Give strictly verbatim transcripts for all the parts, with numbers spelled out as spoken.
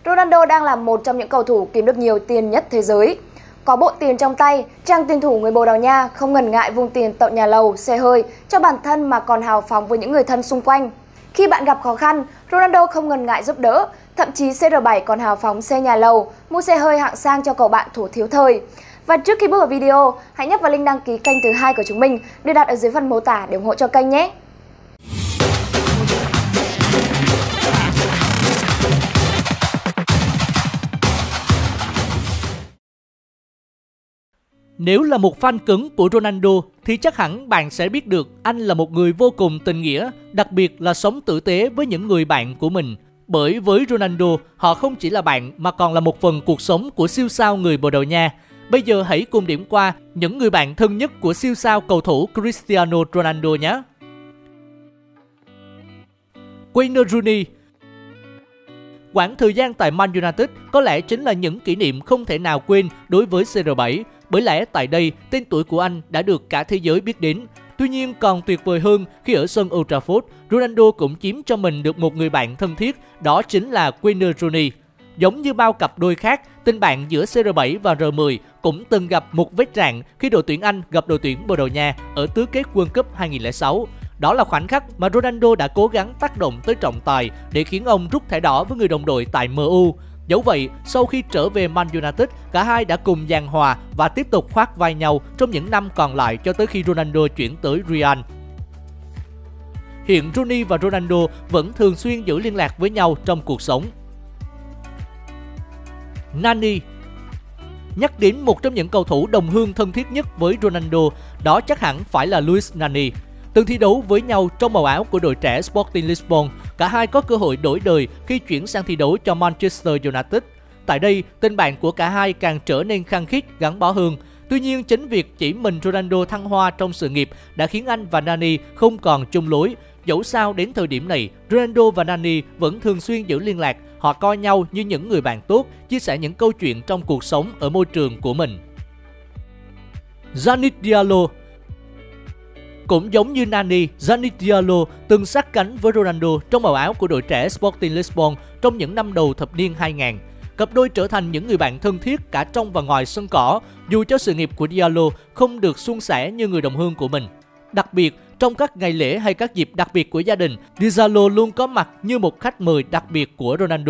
Ronaldo đang là một trong những cầu thủ kiếm được nhiều tiền nhất thế giới. Có bộ tiền trong tay, chàng tiền thủ người Bồ Đào Nha không ngần ngại vung tiền tậu nhà lầu, xe hơi cho bản thân mà còn hào phóng với những người thân xung quanh. Khi bạn gặp khó khăn, Ronaldo không ngần ngại giúp đỡ, thậm chí C R bảy còn hào phóng xe nhà lầu, mua xe hơi hạng sang cho cậu bạn thủ thiếu thời. Và trước khi bước vào video, hãy nhấp vào link đăng ký kênh thứ hai của chúng mình được đặt ở dưới phần mô tả để ủng hộ cho kênh nhé. Nếu là một fan cứng của Ronaldo thì chắc hẳn bạn sẽ biết được anh là một người vô cùng tình nghĩa, đặc biệt là sống tử tế với những người bạn của mình. Bởi với Ronaldo, họ không chỉ là bạn mà còn là một phần cuộc sống của siêu sao người Bồ Đào Nha. Bây giờ hãy cùng điểm qua những người bạn thân nhất của siêu sao cầu thủ Cristiano Ronaldo nhé. Wayne Rooney. Quãng thời gian tại Man United có lẽ chính là những kỷ niệm không thể nào quên đối với C R bảy. Bởi lẽ tại đây, tên tuổi của anh đã được cả thế giới biết đến. Tuy nhiên còn tuyệt vời hơn khi ở sân Old Trafford, Ronaldo cũng chiếm cho mình được một người bạn thân thiết, đó chính là Wayne Rooney. Giống như bao cặp đôi khác, tình bạn giữa C R bảy và R mười cũng từng gặp một vết rạn khi đội tuyển Anh gặp đội tuyển Bồ Đào Nha ở tứ kết World Cup hai nghìn không trăm lẻ sáu. Đó là khoảnh khắc mà Ronaldo đã cố gắng tác động tới trọng tài để khiến ông rút thẻ đỏ với người đồng đội tại M U. Dẫu vậy, sau khi trở về Man United, cả hai đã cùng giằng hòa và tiếp tục khoác vai nhau trong những năm còn lại cho tới khi Ronaldo chuyển tới Real. Hiện Rooney và Ronaldo vẫn thường xuyên giữ liên lạc với nhau trong cuộc sống. Nani. Nhắc đến một trong những cầu thủ đồng hương thân thiết nhất với Ronaldo, đó chắc hẳn phải là Luis Nani. Từng thi đấu với nhau trong màu áo của đội trẻ Sporting Lisbon, cả hai có cơ hội đổi đời khi chuyển sang thi đấu cho Manchester United. Tại đây, tình bạn của cả hai càng trở nên khăng khít, gắn bó hơn. Tuy nhiên, chính việc chỉ mình Ronaldo thăng hoa trong sự nghiệp đã khiến anh và Nani không còn chung lối. Dẫu sao đến thời điểm này, Ronaldo và Nani vẫn thường xuyên giữ liên lạc. Họ coi nhau như những người bạn tốt, chia sẻ những câu chuyện trong cuộc sống ở môi trường của mình. Dani Diallo. Cũng giống như Nani, Dani Diallo từng sát cánh với Ronaldo trong màu áo của đội trẻ Sporting Lisbon trong những năm đầu thập niên hai nghìn. Cặp đôi trở thành những người bạn thân thiết cả trong và ngoài sân cỏ, dù cho sự nghiệp của Diallo không được suôn sẻ như người đồng hương của mình. Đặc biệt, trong các ngày lễ hay các dịp đặc biệt của gia đình, Diallo luôn có mặt như một khách mời đặc biệt của Ronaldo.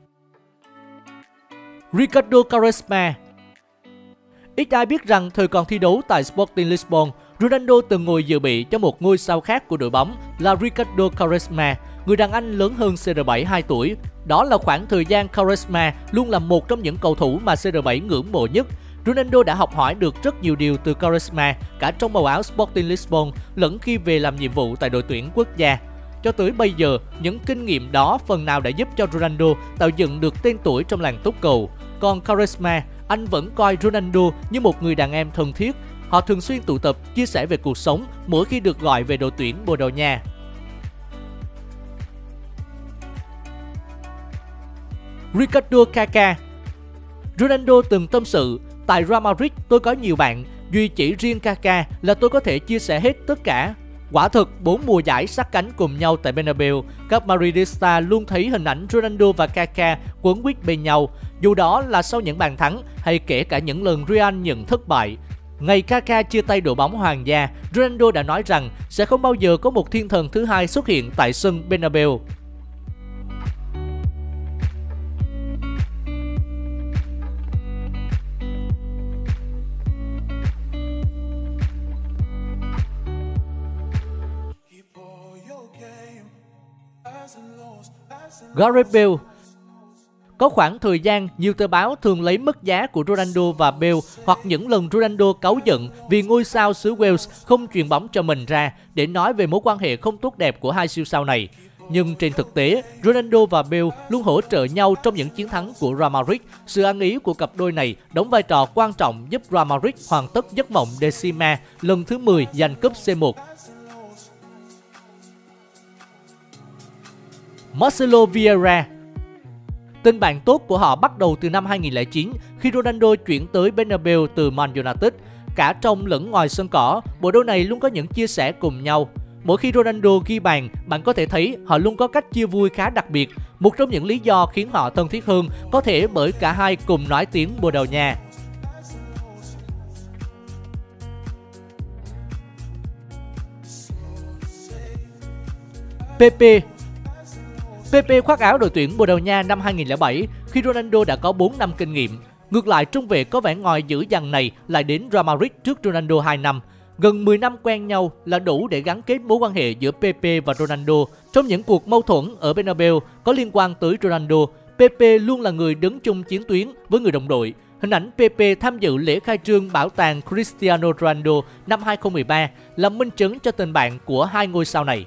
Ricardo Quaresma. Ít ai biết rằng thời còn thi đấu tại Sporting Lisbon, Ronaldo từng ngồi dự bị cho một ngôi sao khác của đội bóng là Ricardo Quaresma, người đàn anh lớn hơn C R bảy hai tuổi. Đó là khoảng thời gian Quaresma luôn là một trong những cầu thủ mà C R bảy ngưỡng mộ nhất. Ronaldo đã học hỏi được rất nhiều điều từ Quaresma cả trong màu áo Sporting Lisbon lẫn khi về làm nhiệm vụ tại đội tuyển quốc gia. Cho tới bây giờ, những kinh nghiệm đó phần nào đã giúp cho Ronaldo tạo dựng được tên tuổi trong làng túc cầu. Còn Quaresma, anh vẫn coi Ronaldo như một người đàn em thân thiết. Họ thường xuyên tụ tập, chia sẻ về cuộc sống mỗi khi được gọi về đội tuyển Bồ Đào Nha. Ricardo Kaká. Ronaldo từng tâm sự, tại Real Madrid tôi có nhiều bạn, duy chỉ riêng Kaká là tôi có thể chia sẻ hết tất cả. Quả thực, bốn mùa giải sát cánh cùng nhau tại Bernabeu, các Madridista luôn thấy hình ảnh Ronaldo và Kaká quấn quýt bên nhau, dù đó là sau những bàn thắng hay kể cả những lần Real nhận thất bại. Ngày Kaká chia tay đội bóng Hoàng gia, Ronaldo đã nói rằng sẽ không bao giờ có một thiên thần thứ hai xuất hiện tại sân Bernabeu. Gareth Bale. Có khoảng thời gian, nhiều tờ báo thường lấy mức giá của Ronaldo và Bale hoặc những lần Ronaldo cáu giận vì ngôi sao xứ Wales không chuyền bóng cho mình ra để nói về mối quan hệ không tốt đẹp của hai siêu sao này. Nhưng trên thực tế, Ronaldo và Bale luôn hỗ trợ nhau trong những chiến thắng của Real Madrid. Sự ăn ý của cặp đôi này đóng vai trò quan trọng giúp Real Madrid hoàn tất giấc mộng Decima lần thứ mười giành cúp C một. Marcelo Vieira. Tình bạn tốt của họ bắt đầu từ năm hai nghìn không trăm lẻ chín khi Ronaldo chuyển tới Bernabeu từ Man United. Cả trong lẫn ngoài sân cỏ, bộ đôi này luôn có những chia sẻ cùng nhau. Mỗi khi Ronaldo ghi bàn, bạn có thể thấy họ luôn có cách chia vui khá đặc biệt. Một trong những lý do khiến họ thân thiết hơn có thể bởi cả hai cùng nói tiếng Bồ Đào Nha. Pepe Pepe khoác áo đội tuyển Bồ Đào Nha năm hai nghìn không trăm lẻ bảy khi Ronaldo đã có bốn năm kinh nghiệm. Ngược lại, trung vệ có vẻ ngoài dữ dằn này lại đến Real Madrid trước Ronaldo hai năm. Gần mười năm quen nhau là đủ để gắn kết mối quan hệ giữa Pepe và Ronaldo. Trong những cuộc mâu thuẫn ở Bernabeu có liên quan tới Ronaldo, Pepe luôn là người đứng chung chiến tuyến với người đồng đội. Hình ảnh Pepe tham dự lễ khai trương bảo tàng Cristiano Ronaldo năm hai nghìn không trăm mười ba là minh chứng cho tình bạn của hai ngôi sao này.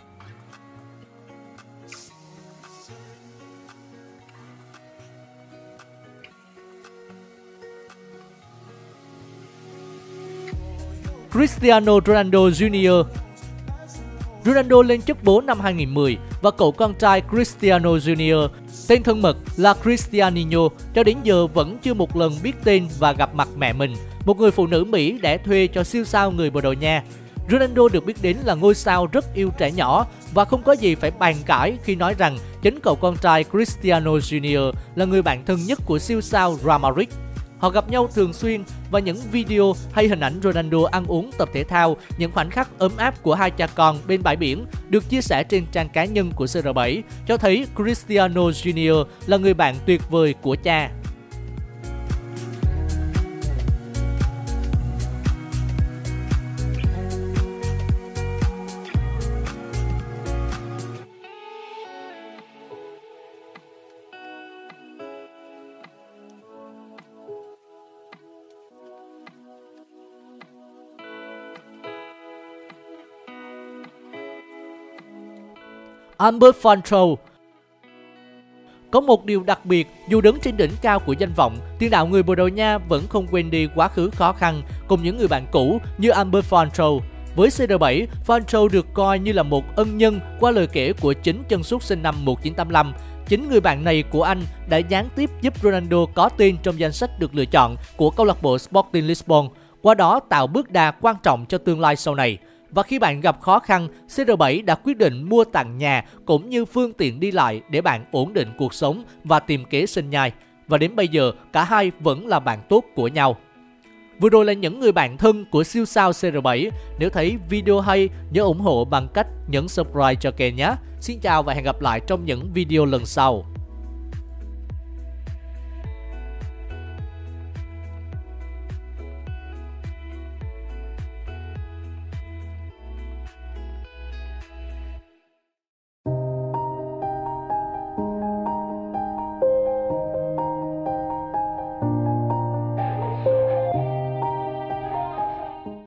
Cristiano Ronaldo Junior Ronaldo lên chức bố năm hai nghìn không trăm mười và cậu con trai Cristiano Junior, tên thân mật là Cristianinho, cho đến giờ vẫn chưa một lần biết tên và gặp mặt mẹ mình, một người phụ nữ Mỹ đẻ thuê cho siêu sao người Bồ Đào Nha. Ronaldo được biết đến là ngôi sao rất yêu trẻ nhỏ và không có gì phải bàn cãi khi nói rằng chính cậu con trai Cristiano Junior là người bạn thân nhất của siêu sao Real Madrid. Họ gặp nhau thường xuyên và những video hay hình ảnh Ronaldo ăn uống tập thể thao, những khoảnh khắc ấm áp của hai cha con bên bãi biển được chia sẻ trên trang cá nhân của C R bảy cho thấy Cristiano Junior là người bạn tuyệt vời của cha. Albert Fantrol. Có một điều đặc biệt, dù đứng trên đỉnh cao của danh vọng, tiền đạo người Bồ Đào Nha vẫn không quên đi quá khứ khó khăn cùng những người bạn cũ như Albert Fantrol. Với C R bảy, Fantrol được coi như là một ân nhân qua lời kể của chính chân sút sinh năm một nghìn chín trăm tám mươi lăm. Chính người bạn này của anh đã gián tiếp giúp Ronaldo có tên trong danh sách được lựa chọn của câu lạc bộ Sporting Lisbon, qua đó tạo bước đà quan trọng cho tương lai sau này. Và khi bạn gặp khó khăn, C R bảy đã quyết định mua tặng nhà cũng như phương tiện đi lại để bạn ổn định cuộc sống và tìm kế sinh nhai. Và đến bây giờ, cả hai vẫn là bạn tốt của nhau. Vừa rồi là những người bạn thân của siêu sao C R bảy. Nếu thấy video hay, nhớ ủng hộ bằng cách nhấn subscribe cho kênh nhé. Xin chào và hẹn gặp lại trong những video lần sau.